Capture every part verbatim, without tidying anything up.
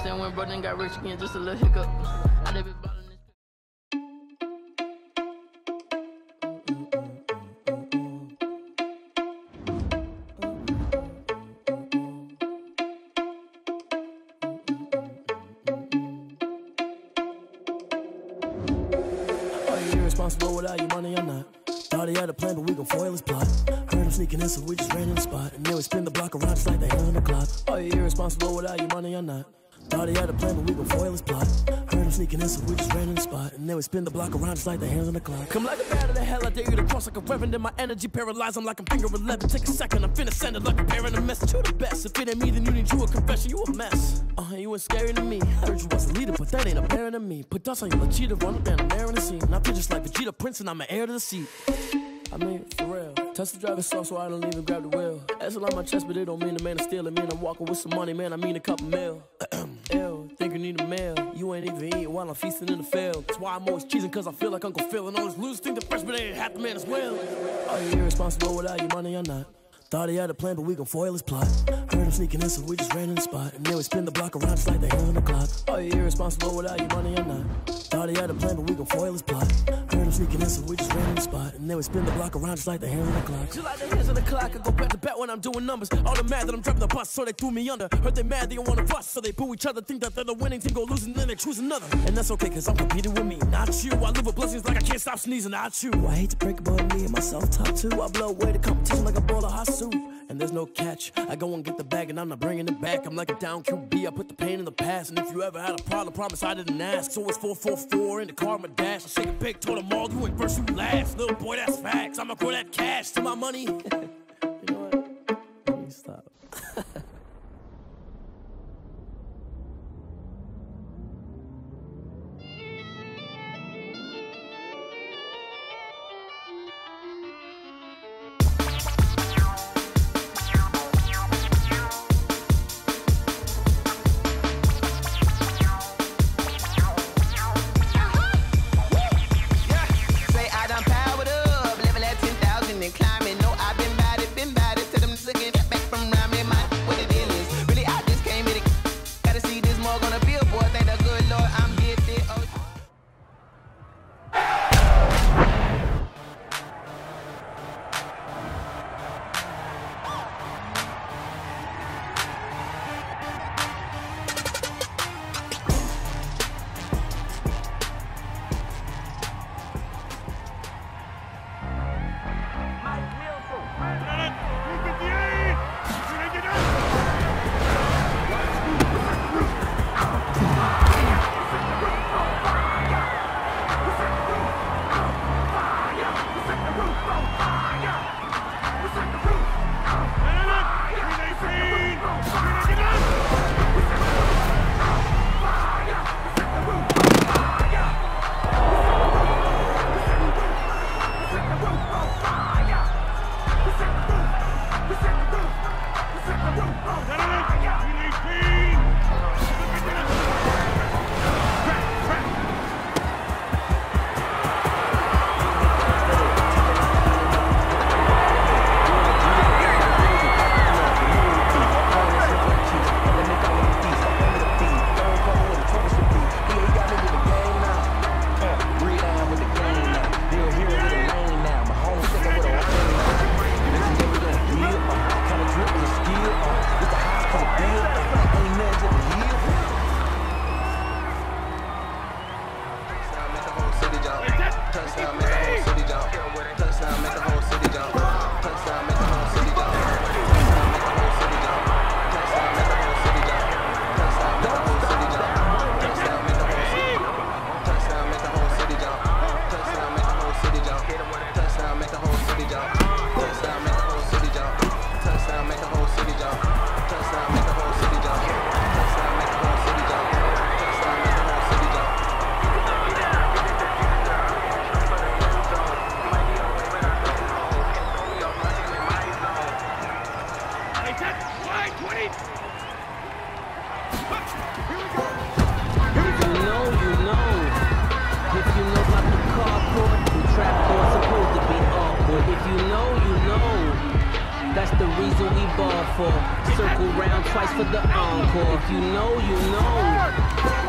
saying? When bro then got rich again, just a little hiccup. I never ballin' this. Are you irresponsible without your money or not? Thought he had a plan, but we gon' foil his plot. Heard him sneaking in, so we just ran in the spot. And then we spin the block around just like the hand on the clock. Are you irresponsible without your money or not? Thought he had a plan, but we gon' foil his plot. Heard him sneaking in, so we just ran in the spot. And then we spin the block around just like the hands on the clock. Come like a bat of the hell, I dare you to cross like a reverend. And my energy paralyzed, I'm like I'm finger eleven. Take a second, I'm finna send it like a parent a message. You the best, if it ain't me, then you need you a confession. You a mess. Uh, you ain't scary to me. Heard you was a leader, but that ain't apparent to me. Put dust on you, cheetah, run up down, I'm there in the scene. I feel just like Vegeta Prince, and I'm an heir to the seat. I mean, for real. Touch the driver's soft, so I don't even grab the wheel. That's all on my chest, but it don't mean the man is stealing. Man, I'm walking with some money, man, I mean a couple mil. Ew, think you need a meal. You ain't even eating while I'm feasting in the field. That's why I'm always cheesing, cause I feel like Uncle Phil. And all those losers think the freshman ain't half the man as well. Are you irresponsible without your money or not? Thought he had a plan, but we gon' foil his plot. Heard him sneaking in, so we just ran in the spot. And then we spin the block around just like the hand on the clock. Are you irresponsible without your money or not? Thought he had a plan, but we gon' foil his plot. Heard him sneaking in, so we just ran in the spot. And then we spin the block around just like the hand on the clock. Just like the hands on the clock, I go back to back when I'm doing numbers. All the mad that I'm driving the bus, so they threw me under. Heard they mad, they don't wanna bust, so they boo each other. Think that they're the winning team, go losing, then they choose another. And that's okay, cause I'm competing with me, not you. I live with blessings like I can't stop sneezing, not you. I hate to break it, but me and myself top two. I blow away the competition like a bowl of hot soup. And there's no catch. I go and get the bag and I'm not bringing it back. I'm like a down Q B, I put the pain in the past. And if you ever had a problem, promise I didn't ask. So it's four four four in the car, my dash. I shake a big, told them all, you ain't first, you last. Little boy, that's facts. I'ma grow that cash to my money. You know what? Let me stop. That's the reason we ball for. Circle round twice for the encore. If you know, you know.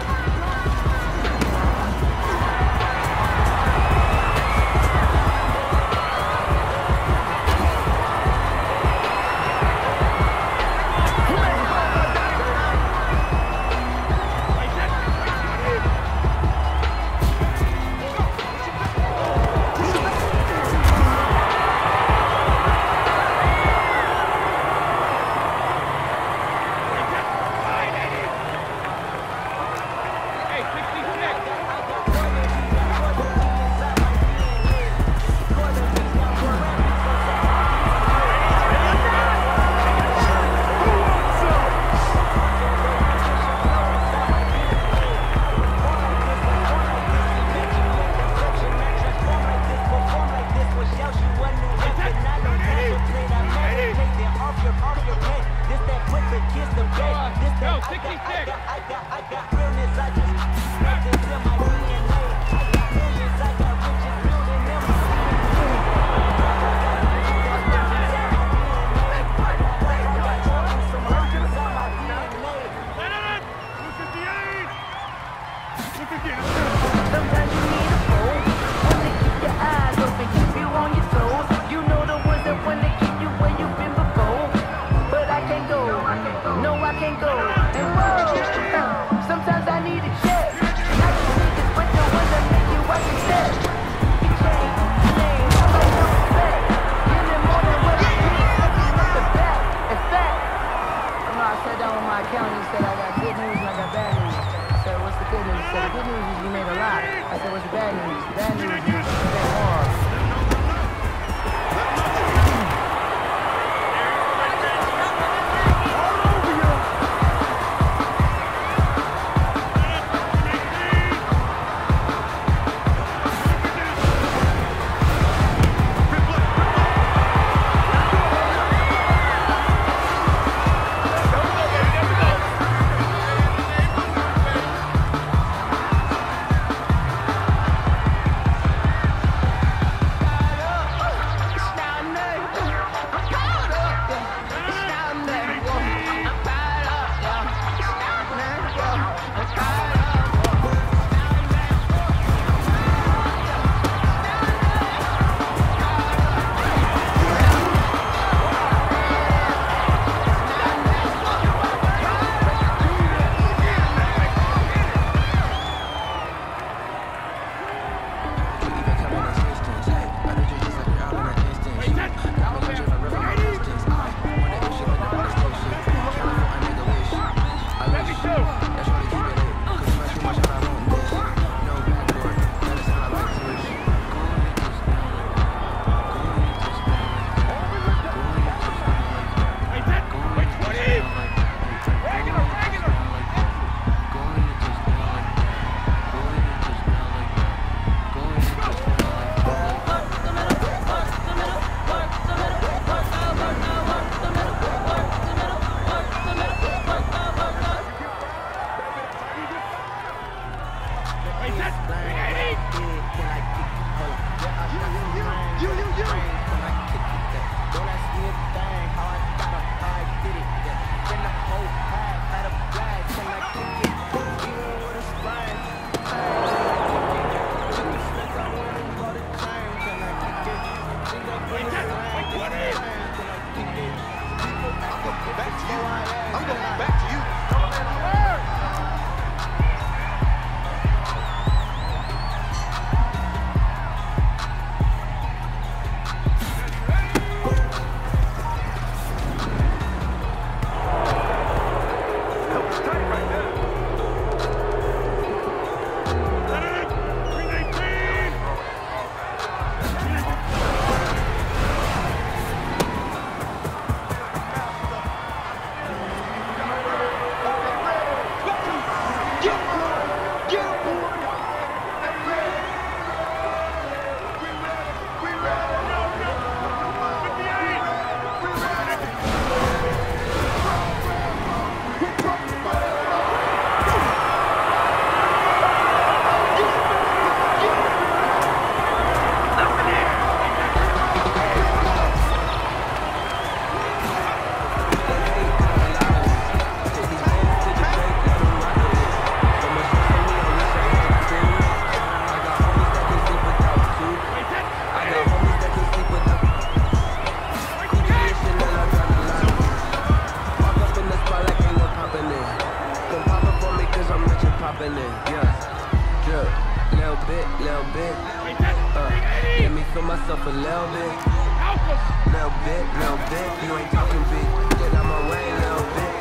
up in it, yeah. Drip, little bit, little bit. Uh, let me feel myself a little bit. Little bit, little bit. You ain't talking big. Get out my way, little bit.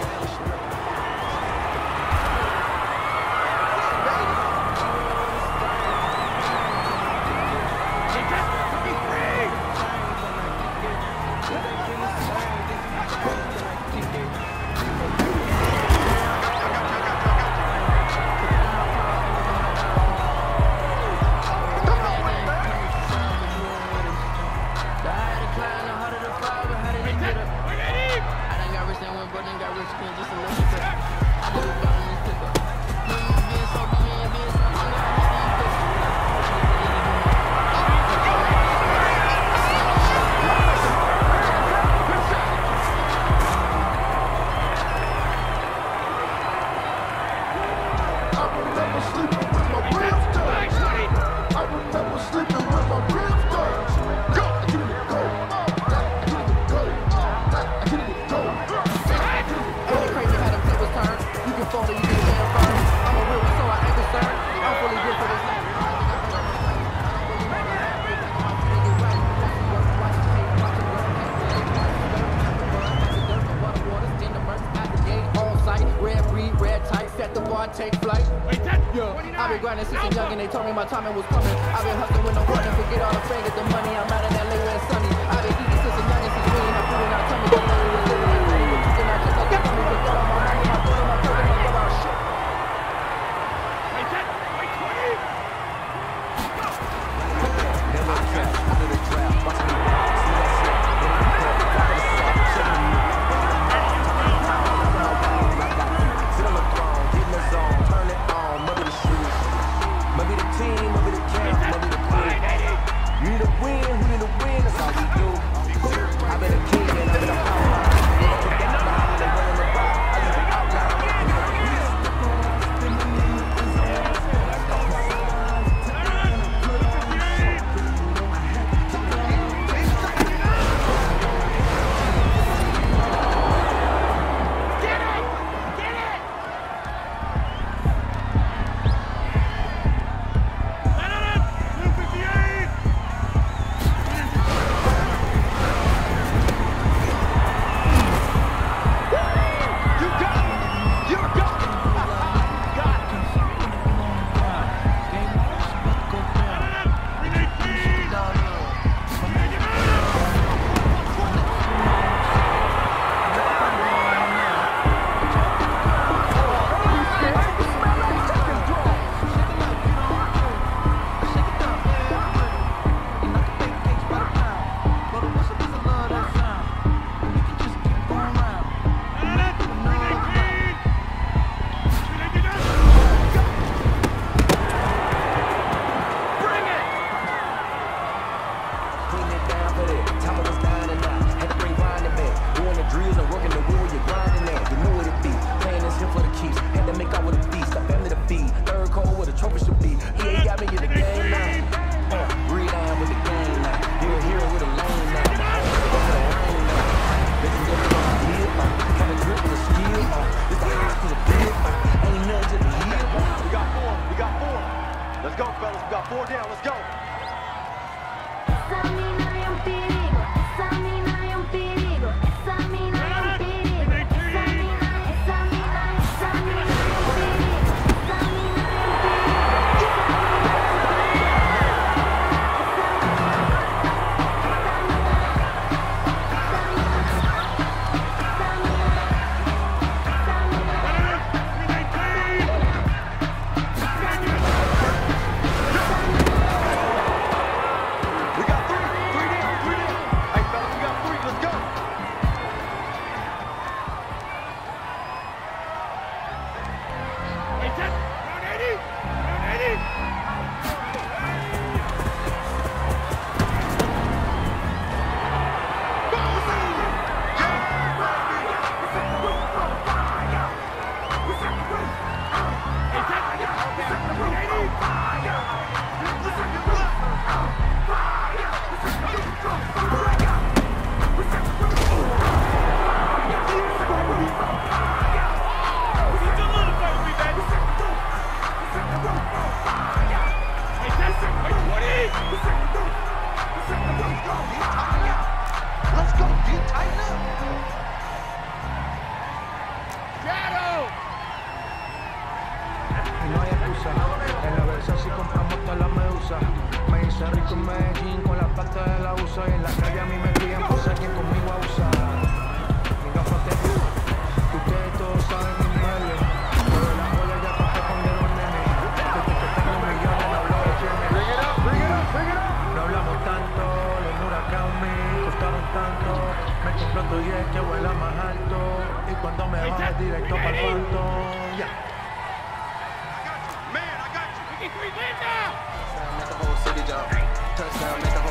Take flight. Yeah, I've been grinding since a young and they told me my timing was coming. I've been hustling with no running, forget all the fame, get the money. I'm out in L A where it's sunny. I've been eating since a young and since we ain't have food in our tummy. The money was living like money was cooking. I just like the money, forget all my money, my brother, my cousin, my brother, our shit. Wait, that, wait, twenty! Never trap, under the trap, watch me rock, see that shit, then I put it back to the sack, shut me. Sit on the throne, get in the zone, turn it on, mother the shoes. Maybe the team, maybe the camp, maybe the crew. You need a win, who need a win, that's all we do. I've been a king and I've been a power. They forget about how they running the rock. I just been out loud. We got three, three down, three down. excusa. En la Versace compramos toda la medusa. Me hice rico en Medellín con la pasta de la usa. Y en la calle a mí me crían por ser quien conmigo abusa. Mi gafas de luz, que ustedes todos saben mis niveles. Pero la joya ya toca con de los nenes. Desde que tengo millones no hablo de bienes. Bring it up, bring it up, bring it up. No hablamos tanto, los huracanes me costaron tanto. Me compró tu diez que vuela más alto. Y cuando me baja directo para el phantom. Yeah. Make the whole city jump. Touchdown, make the whole